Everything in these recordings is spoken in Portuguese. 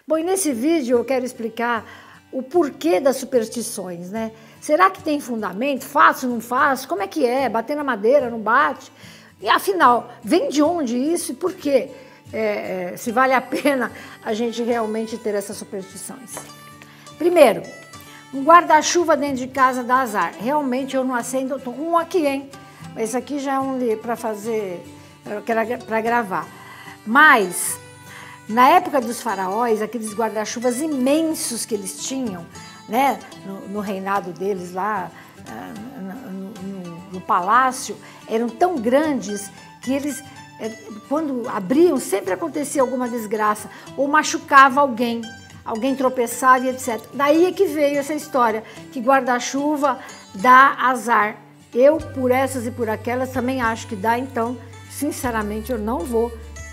Bom, e nesse vídeo eu quero explicar o porquê das superstições, né? Será que tem fundamento? Faço, não faço? Como é que é? Bater na madeira, não bate? E afinal, vem de onde isso e por quê? Se vale a pena a gente realmente ter essas superstições. Primeiro, um guarda-chuva dentro de casa dá azar. Realmente eu não acendo, eu tô com um aqui, hein? Mas esse aqui já é um para fazer, para gravar. Mas, na época dos faraós, aqueles guarda-chuvas imensos que eles tinham, né, no reinado deles lá, no palácio, eram tão grandes que eles, quando abriam, sempre acontecia alguma desgraça, ou machucava alguém tropeçava e etc. Daí é que veio essa história, que guarda-chuva dá azar. Eu, por essas e por aquelas, também acho que dá, então, sinceramente, eu não vou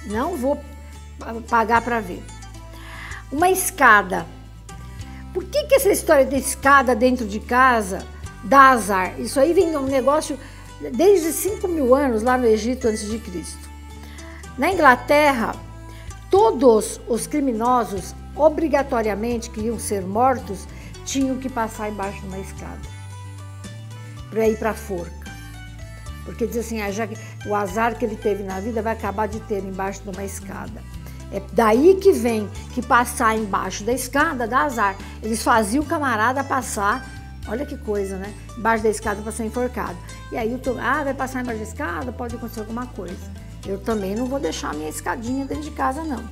pagar para ver. Uma escada. Por que essa história de escada dentro de casa dá azar? Isso aí vem um negócio desde 5.000 anos, lá no Egito, antes de Cristo. Na Inglaterra, todos os criminosos, obrigatoriamente, que iam ser mortos, tinham que passar embaixo de uma escada para ir para a forca. Porque diz assim, já que o azar que ele teve na vida vai acabar de ter embaixo de uma escada. É daí que vem que passar embaixo da escada dá azar. Eles faziam o camarada passar, olha que coisa, né? Embaixo da escada para ser enforcado. E aí vai passar embaixo da escada, pode acontecer alguma coisa. Eu também não vou deixar a minha escadinha dentro de casa, não.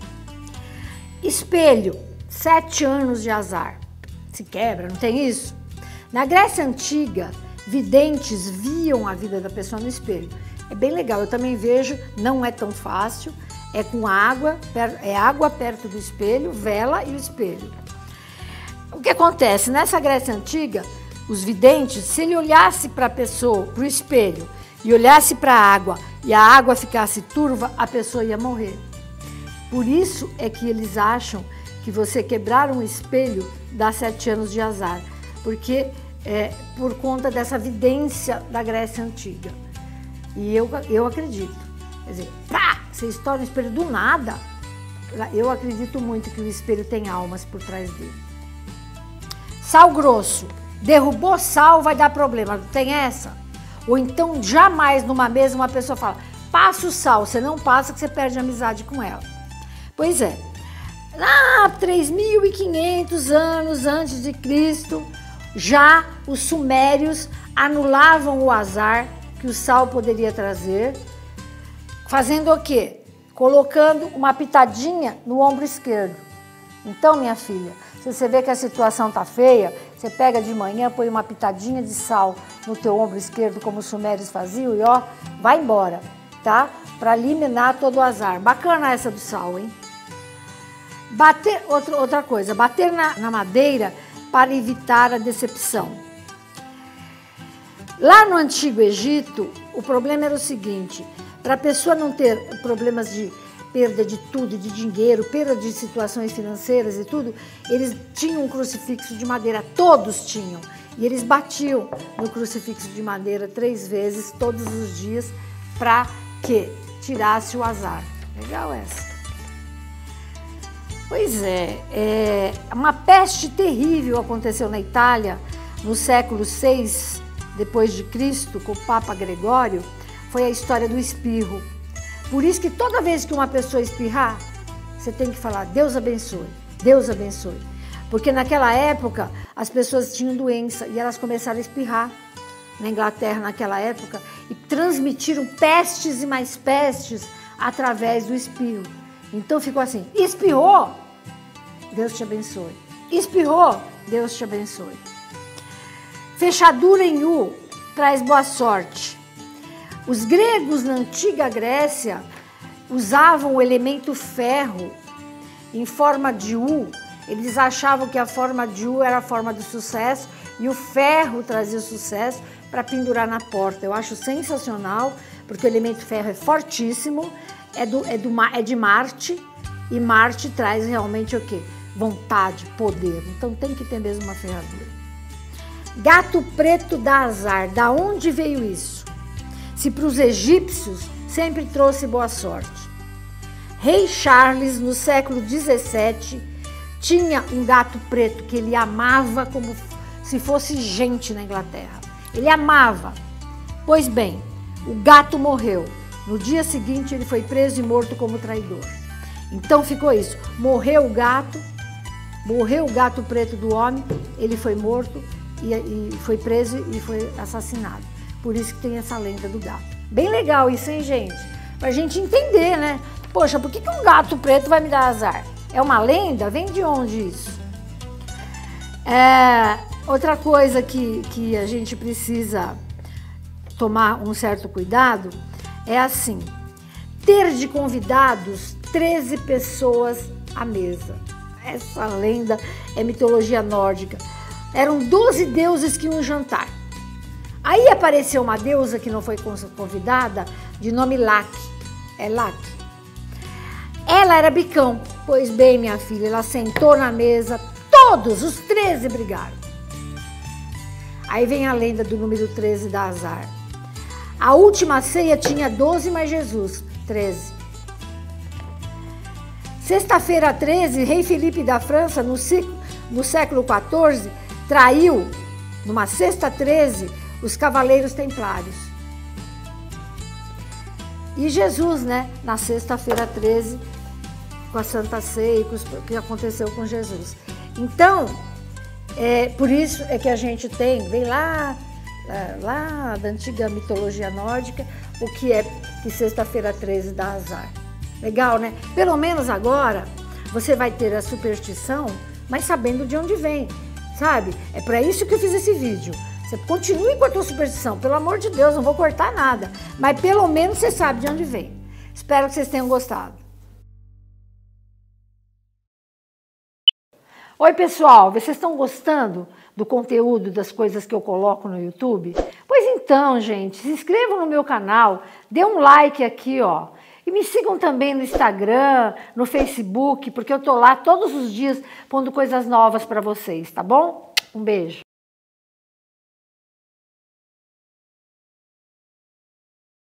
Espelho, 7 anos de azar. Se quebra, não tem isso? Na Grécia Antiga, videntes viam a vida da pessoa no espelho. É bem legal, eu também vejo, não é tão fácil, é com água, é água perto do espelho, vela e o espelho. O que acontece? Nessa Grécia Antiga, os videntes, se ele olhasse para a pessoa, para o espelho, e olhasse para a água, e a água ficasse turva, a pessoa ia morrer. Por isso é que eles acham que você quebrar um espelho dá 7 anos de azar, porque por conta dessa vidência da Grécia Antiga. E eu acredito. Quer dizer, você estoura o espelho do nada. Eu acredito muito que o espelho tem almas por trás dele. Sal grosso. Derrubou sal, vai dar problema. Não tem essa? Ou então, jamais numa mesa uma pessoa fala, passa o sal. Você não passa que você perde a amizade com ela. Pois é. Lá 3.500 anos antes de Cristo, já os sumérios anulavam o azar que o sal poderia trazer, fazendo o quê? Colocando uma pitadinha no ombro esquerdo. Então, minha filha, se você vê que a situação tá feia, você pega de manhã, põe uma pitadinha de sal no teu ombro esquerdo, como os sumérios faziam, e ó, vai embora, tá? Para eliminar todo o azar. Bacana essa do sal, hein? Outra coisa, bater na madeira para evitar a decepção. Lá no Antigo Egito, o problema era o seguinte, para a pessoa não ter problemas de perda de tudo, de dinheiro, perda de situações financeiras e tudo, eles tinham um crucifixo de madeira, todos tinham, e eles batiam no crucifixo de madeira 3 vezes, todos os dias, para que tirasse o azar. Legal essa. Pois uma peste terrível aconteceu na Itália no século VI depois de Cristo, com o Papa Gregório, foi a história do espirro. Por isso que toda vez que uma pessoa espirrar, você tem que falar, Deus abençoe, Deus abençoe. Porque naquela época as pessoas tinham doença e elas começaram a espirrar na Inglaterra naquela época e transmitiram pestes e mais pestes através do espirro. Então ficou assim, espirrou, Deus te abençoe. Espirrou, Deus te abençoe. Fechadura em U traz boa sorte. Os gregos na antiga Grécia usavam o elemento ferro em forma de U. Eles achavam que a forma de U era a forma do sucesso e o ferro trazia o sucesso para pendurar na porta. Eu acho sensacional, porque o elemento ferro é fortíssimo, é de Marte, e Marte traz realmente o quê? Vontade, poder. Então tem que ter mesmo uma ferradura. Gato preto dá azar. Da onde veio isso? Se para os egípcios sempre trouxe boa sorte. Rei Charles, no século XVII, tinha um gato preto que ele amava como se fosse gente na Inglaterra. Ele amava. Pois bem, o gato morreu. No dia seguinte ele foi preso e morto como traidor. Então ficou isso, morreu o gato preto do homem, ele foi morto e foi preso e foi assassinado. Por isso que tem essa lenda do gato. Bem legal isso, hein, gente? Pra gente entender, né? Poxa, por que um gato preto vai me dar azar? É uma lenda? Vem de onde isso? Outra coisa que a gente precisa tomar um certo cuidado é assim, ter de convidados 13 pessoas à mesa. Essa lenda é mitologia nórdica. Eram 12 deuses que iam jantar. Aí apareceu uma deusa que não foi convidada, de nome Lak. É Lak. Ela era bicão. Pois bem, minha filha, ela sentou na mesa, todos os 13 brigaram. Aí vem a lenda do número 13 da azar. A última ceia tinha 12 mais Jesus, 13. Sexta-feira 13, rei Felipe da França, no século XIV, traiu, numa sexta 13, os cavaleiros templários. E Jesus, né, na sexta-feira 13, com a Santa Ceia, o que aconteceu com Jesus. Então, por isso é que a gente vem lá da antiga mitologia nórdica, o que é que sexta-feira 13 dá azar. Legal, né? Pelo menos agora você vai ter a superstição, mas sabendo de onde vem, sabe? É para isso que eu fiz esse vídeo. Você continue com a tua superstição, pelo amor de Deus, não vou cortar nada. Mas pelo menos você sabe de onde vem. Espero que vocês tenham gostado. Oi, pessoal, vocês estão gostando do conteúdo, das coisas que eu coloco no YouTube? Pois então, gente, se inscrevam no meu canal, dê um like aqui, ó. E me sigam também no Instagram, no Facebook, porque eu tô lá todos os dias pondo coisas novas para vocês, tá bom? Um beijo.